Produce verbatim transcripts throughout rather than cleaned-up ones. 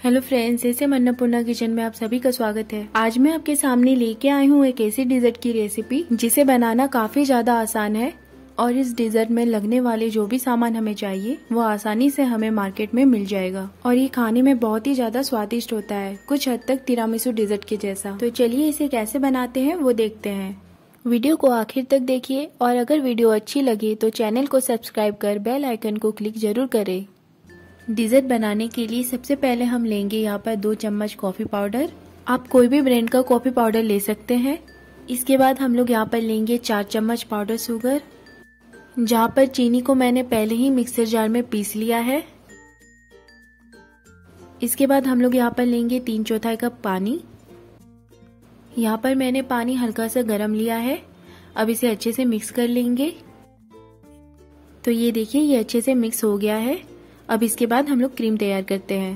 Hello friends, ऐसे Annapurna kitchen में आप सभी का स्वागत है। आज मैं आपके सामने लेके आई हूँ एक ऐसी डिजर्ट की रेसिपी जिसे बनाना काफी ज्यादा आसान है और इस डिजर्ट में लगने वाले जो भी सामान हमें चाहिए वो आसानी से हमें मार्केट में मिल जाएगा और ये खाने में बहुत ही ज्यादा स्वादिष्ट होता है, कुछ हद तक तिरामिसू डिजर्ट के जैसा। तो चलिए इसे कैसे बनाते हैं वो देखते हैं। वीडियो को आखिर तक देखिए और अगर वीडियो अच्छी लगे तो चैनल को सब्सक्राइब कर बेल आइकन को क्लिक जरूर करें। डिजर्ट बनाने के लिए सबसे पहले हम लेंगे यहाँ पर दो चम्मच कॉफी पाउडर। आप कोई भी ब्रांड का कॉफी पाउडर ले सकते हैं। इसके बाद हम लोग यहाँ पर लेंगे चार चम्मच पाउडर शुगर, जहाँ पर चीनी को मैंने पहले ही मिक्सर जार में पीस लिया है। इसके बाद हम लोग यहाँ पर लेंगे तीन चौथाई कप पानी। यहाँ पर मैंने पानी हल्का सा गर्म लिया है। अब इसे अच्छे से मिक्स कर लेंगे। तो ये देखिए, ये अच्छे से मिक्स हो गया है। अब इसके बाद हम लोग क्रीम तैयार करते हैं।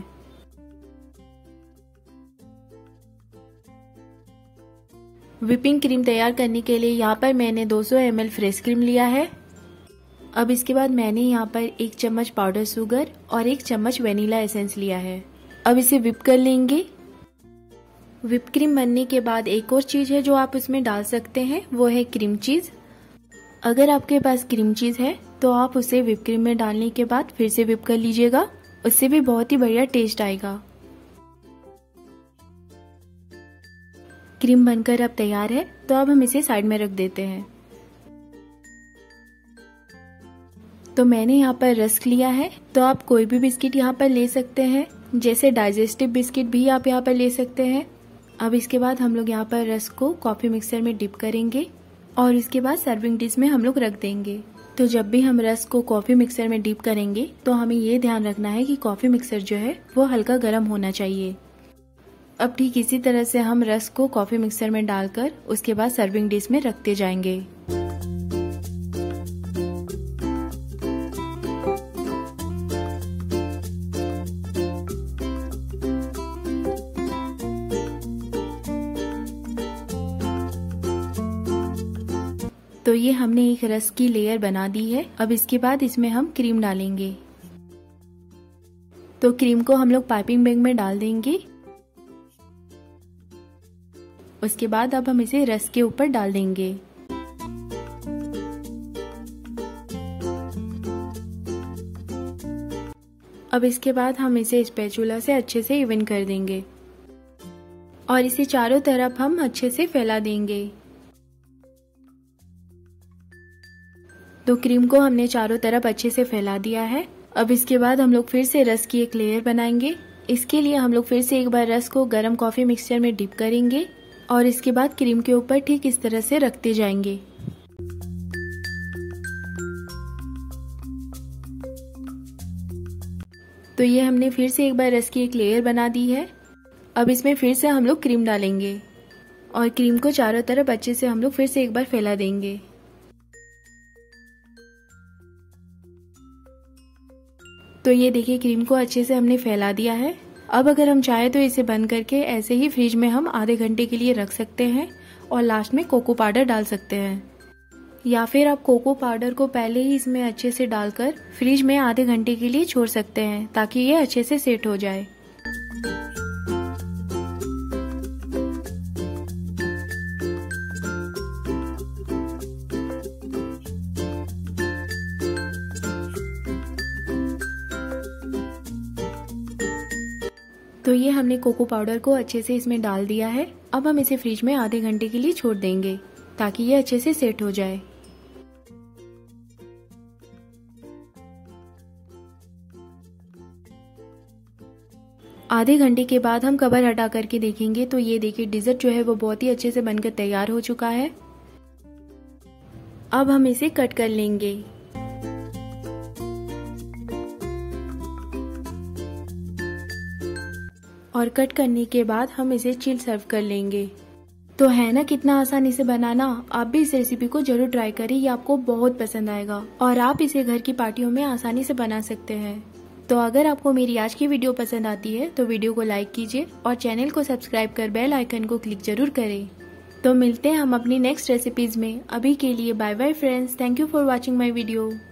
व्हिपिंग क्रीम तैयार करने के लिए यहाँ पर मैंने दो सौ एम एल फ्रेश क्रीम लिया है। अब इसके बाद मैंने यहाँ पर एक चम्मच पाउडर शुगर और एक चम्मच वेनिला एसेंस लिया है। अब इसे व्हिप कर लेंगे। व्हिप क्रीम बनने के बाद एक और चीज है जो आप उसमें डाल सकते हैं, वो है क्रीम चीज। अगर आपके पास क्रीम चीज है तो आप उसे व्हिप क्रीम में डालने के बाद फिर से व्हिप कर लीजिएगा, उससे भी बहुत ही बढ़िया टेस्ट आएगा। क्रीम बनकर अब तैयार है, तो अब हम इसे साइड में रख देते हैं। तो मैंने यहाँ पर रस्क लिया है, तो आप कोई भी बिस्किट यहाँ पर ले सकते हैं, जैसे डाइजेस्टिव बिस्किट भी आप यहाँ पर ले सकते हैं। अब इसके बाद हम लोग यहाँ पर रस्क को कॉफी मिक्सर में डिप करेंगे और इसके बाद सर्विंग डिश में हम लोग रख देंगे। तो जब भी हम रस्क को कॉफी मिक्सर में डिप करेंगे तो हमें ये ध्यान रखना है कि कॉफी मिक्सर जो है वो हल्का गर्म होना चाहिए। अब ठीक इसी तरह से हम रस्क को कॉफी मिक्सर में डालकर उसके बाद सर्विंग डिश में रखते जाएंगे। तो ये हमने एक रस्क की लेयर बना दी है। अब इसके बाद इसमें हम क्रीम डालेंगे। तो क्रीम को हम लोग पाइपिंग बैग में डाल देंगे। उसके बाद अब हम इसे रस्क के ऊपर डाल देंगे। अब इसके बाद हम इसे स्पैचुला से अच्छे से इवन कर देंगे और इसे चारों तरफ हम अच्छे से फैला देंगे। तो क्रीम को हमने चारों तरफ अच्छे से फैला दिया है। अब इसके बाद हम लोग फिर से रस्क की एक लेयर बनाएंगे। इसके लिए हम लोग फिर से एक बार रस्क को गर्म कॉफी मिक्सचर में डिप करेंगे और इसके बाद क्रीम के ऊपर ठीक इस तरह से रखते जाएंगे। तो ये हमने फिर से एक बार रस्क की एक लेयर बना दी है। अब इसमें फिर से हम लोग क्रीम डालेंगे और क्रीम को चारों तरफ अच्छे से हम लोग फिर से एक बार फैला देंगे। तो ये देखिए, क्रीम को अच्छे से हमने फैला दिया है। अब अगर हम चाहे तो इसे बंद करके ऐसे ही फ्रिज में हम आधे घंटे के लिए रख सकते हैं और लास्ट में कोको पाउडर डाल सकते हैं, या फिर आप कोको पाउडर को पहले ही इसमें अच्छे से डालकर फ्रिज में आधे घंटे के लिए छोड़ सकते हैं ताकि ये अच्छे से सेट हो जाए। तो ये हमने कोको पाउडर को अच्छे से इसमें डाल दिया है। अब हम इसे फ्रिज में आधे घंटे के लिए छोड़ देंगे ताकि ये अच्छे से सेट हो जाए। आधे घंटे के बाद हम कवर हटा करके देखेंगे तो ये देखिए, डिजर्ट जो है वो बहुत ही अच्छे से बनकर तैयार हो चुका है। अब हम इसे कट कर लेंगे। और कट करने के बाद हम इसे चिल सर्व कर लेंगे। तो है ना कितना आसान इसे बनाना। आप भी इस रेसिपी को जरूर ट्राई करें, ये आपको बहुत पसंद आएगा और आप इसे घर की पार्टियों में आसानी से बना सकते हैं। तो अगर आपको मेरी आज की वीडियो पसंद आती है तो वीडियो को लाइक कीजिए और चैनल को सब्सक्राइब कर बेल आइकन को क्लिक जरूर करें। तो मिलते हैं हम अपनी नेक्स्ट रेसिपीज में। अभी के लिए bye bye friends, thank you for watching my video.